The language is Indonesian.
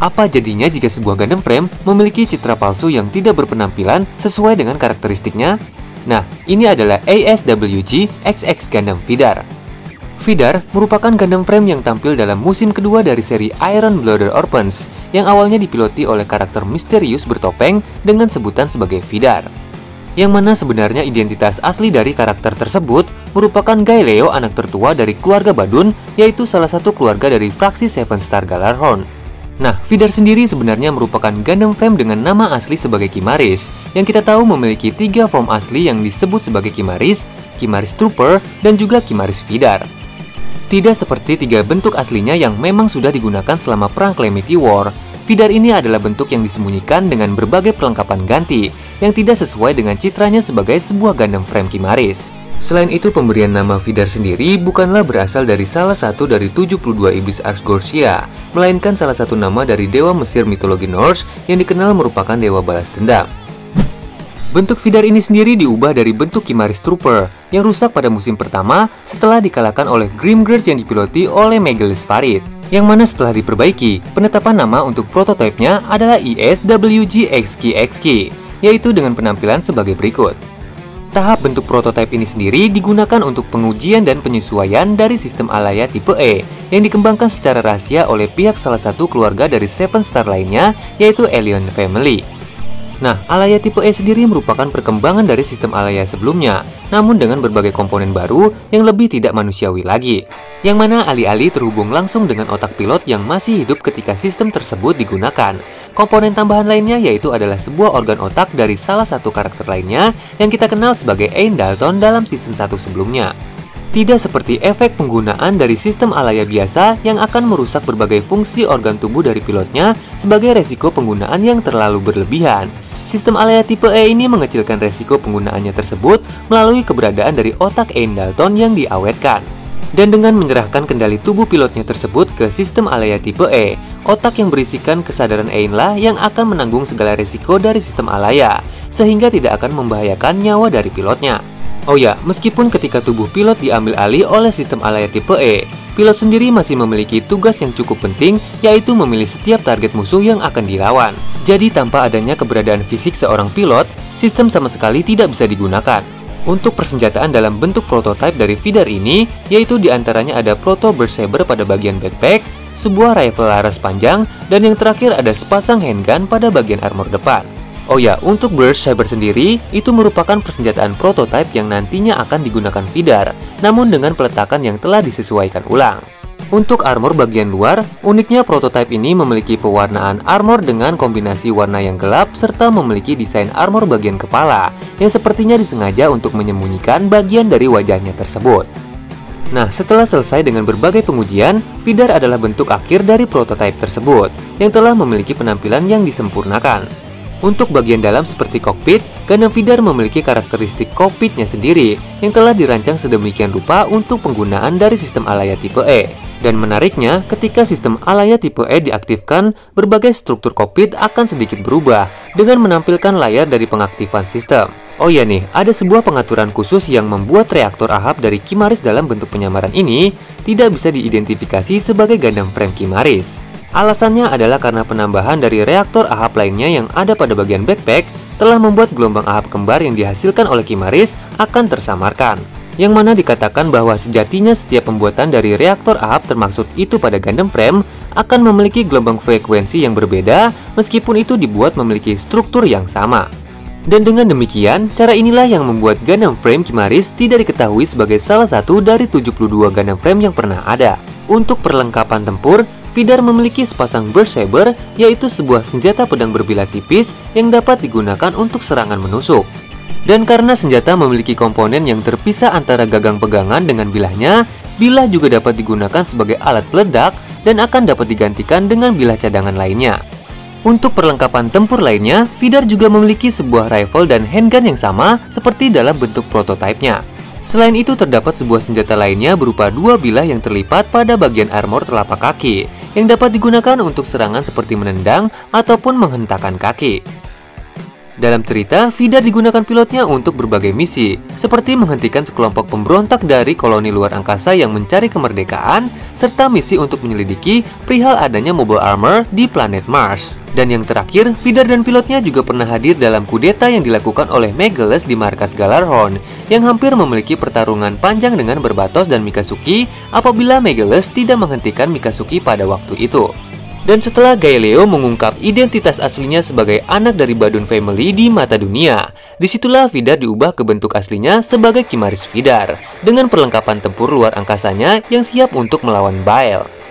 Apa jadinya jika sebuah Gundam Frame memiliki citra palsu yang tidak berpenampilan sesuai dengan karakteristiknya? Nah, ini adalah ASWG XX Gundam Vidar. Vidar merupakan Gundam Frame yang tampil dalam musim kedua dari seri Iron Blooded Orphans yang awalnya dipiloti oleh karakter misterius bertopeng dengan sebutan sebagai Vidar. Yang mana sebenarnya identitas asli dari karakter tersebut merupakan Gaeleo, anak tertua dari keluarga Badun, yaitu salah satu keluarga dari fraksi Seven Star Gjallarhorn. Nah, Vidar sendiri sebenarnya merupakan Gundam Frame dengan nama asli sebagai Kimaris, yang kita tahu memiliki 3 form asli yang disebut sebagai Kimaris, Kimaris Trooper, dan juga Kimaris Vidar. Tidak seperti 3 bentuk aslinya yang memang sudah digunakan selama perang Calamity War, Vidar ini adalah bentuk yang disembunyikan dengan berbagai perlengkapan ganti, yang tidak sesuai dengan citranya sebagai sebuah Gundam Frame Kimaris. Selain itu, pemberian nama Vidar sendiri bukanlah berasal dari salah satu dari 72 iblis Ars Goretia, melainkan salah satu nama dari dewa Mesir mitologi Norse yang dikenal merupakan dewa balas dendam. Bentuk Vidar ini sendiri diubah dari bentuk Kimaris Trooper yang rusak pada musim pertama setelah dikalahkan oleh Grimgird yang dipiloti oleh Megalis Farid, yang mana setelah diperbaiki, penetapan nama untuk prototipenya adalah ISWG XKXK, yaitu dengan penampilan sebagai berikut. Tahap bentuk prototipe ini sendiri digunakan untuk pengujian dan penyesuaian dari sistem Alaya tipe E yang dikembangkan secara rahasia oleh pihak salah satu keluarga dari Seven Star lainnya, yaitu Alien Family. Nah, Alaya tipe E sendiri merupakan perkembangan dari sistem Alaya sebelumnya, namun dengan berbagai komponen baru yang lebih tidak manusiawi lagi, yang mana alih-alih terhubung langsung dengan otak pilot yang masih hidup ketika sistem tersebut digunakan. Komponen tambahan lainnya yaitu adalah sebuah organ otak dari salah satu karakter lainnya yang kita kenal sebagai Ain Dalton dalam season 1 sebelumnya. Tidak seperti efek penggunaan dari sistem Alaya biasa yang akan merusak berbagai fungsi organ tubuh dari pilotnya sebagai resiko penggunaan yang terlalu berlebihan. Sistem Alaya tipe E ini mengecilkan resiko penggunaannya tersebut melalui keberadaan dari otak Ain Dalton yang diawetkan. Dan dengan menyerahkan kendali tubuh pilotnya tersebut ke sistem Alaya tipe E, otak yang berisikan kesadaran Ain lah yang akan menanggung segala resiko dari sistem Alaya, sehingga tidak akan membahayakan nyawa dari pilotnya. Oh ya, meskipun ketika tubuh pilot diambil alih oleh sistem Alaya tipe E, pilot sendiri masih memiliki tugas yang cukup penting, yaitu memilih setiap target musuh yang akan dilawan. Jadi tanpa adanya keberadaan fisik seorang pilot, sistem sama sekali tidak bisa digunakan. Untuk persenjataan dalam bentuk prototipe dari Vidar ini, yaitu diantaranya ada Proto Burst Saber pada bagian backpack, sebuah rifle laras panjang, dan yang terakhir ada sepasang handgun pada bagian armor depan. Oh ya, untuk Burst Saber sendiri, itu merupakan persenjataan prototipe yang nantinya akan digunakan Vidar, namun dengan peletakan yang telah disesuaikan ulang. Untuk armor bagian luar, uniknya prototipe ini memiliki pewarnaan armor dengan kombinasi warna yang gelap serta memiliki desain armor bagian kepala yang sepertinya disengaja untuk menyembunyikan bagian dari wajahnya tersebut. Nah, setelah selesai dengan berbagai pengujian, Vidar adalah bentuk akhir dari prototipe tersebut yang telah memiliki penampilan yang disempurnakan. Untuk bagian dalam seperti kokpit, Gundam Vidar memiliki karakteristik kokpitnya sendiri yang telah dirancang sedemikian rupa untuk penggunaan dari sistem Alaya tipe E. Dan menariknya, ketika sistem Alaya tipe E diaktifkan, berbagai struktur kokpit akan sedikit berubah dengan menampilkan layar dari pengaktifan sistem. Oh ya nih, ada sebuah pengaturan khusus yang membuat reaktor Ahab dari Kimaris dalam bentuk penyamaran ini tidak bisa diidentifikasi sebagai Gundam Frame Kimaris. Alasannya adalah karena penambahan dari reaktor Ahab lainnya yang ada pada bagian backpack telah membuat gelombang Ahab kembar yang dihasilkan oleh Kimaris akan tersamarkan. Yang mana dikatakan bahwa sejatinya setiap pembuatan dari reaktor Ahab termaksud itu pada Gundam Frame akan memiliki gelombang frekuensi yang berbeda meskipun itu dibuat memiliki struktur yang sama. Dan dengan demikian, cara inilah yang membuat Gundam Frame Kimaris tidak diketahui sebagai salah satu dari 72 Gundam Frame yang pernah ada. Untuk perlengkapan tempur, Vidar memiliki sepasang Burst Saber, yaitu sebuah senjata pedang berbilah tipis yang dapat digunakan untuk serangan menusuk. Dan karena senjata memiliki komponen yang terpisah antara gagang pegangan dengan bilahnya, bilah juga dapat digunakan sebagai alat peledak dan akan dapat digantikan dengan bilah cadangan lainnya. Untuk perlengkapan tempur lainnya, Vidar juga memiliki sebuah rifle dan handgun yang sama seperti dalam bentuk prototipenya. Selain itu, terdapat sebuah senjata lainnya berupa 2 bilah yang terlipat pada bagian armor telapak kaki yang dapat digunakan untuk serangan seperti menendang ataupun menghentakkan kaki. Dalam cerita, Vidar digunakan pilotnya untuk berbagai misi, seperti menghentikan sekelompok pemberontak dari koloni luar angkasa yang mencari kemerdekaan, serta misi untuk menyelidiki perihal adanya mobile armor di planet Mars. Dan yang terakhir, Vidar dan pilotnya juga pernah hadir dalam kudeta yang dilakukan oleh Megalus di markas Galarhon, yang hampir memiliki pertarungan panjang dengan Barbatos dan Mikasuki apabila Megalus tidak menghentikan Mikasuki pada waktu itu. Dan setelah Galileo mengungkap identitas aslinya sebagai anak dari Badun family di mata dunia, disitulah Vidar diubah ke bentuk aslinya sebagai Kimaris Vidar, dengan perlengkapan tempur luar angkasanya yang siap untuk melawan Bael.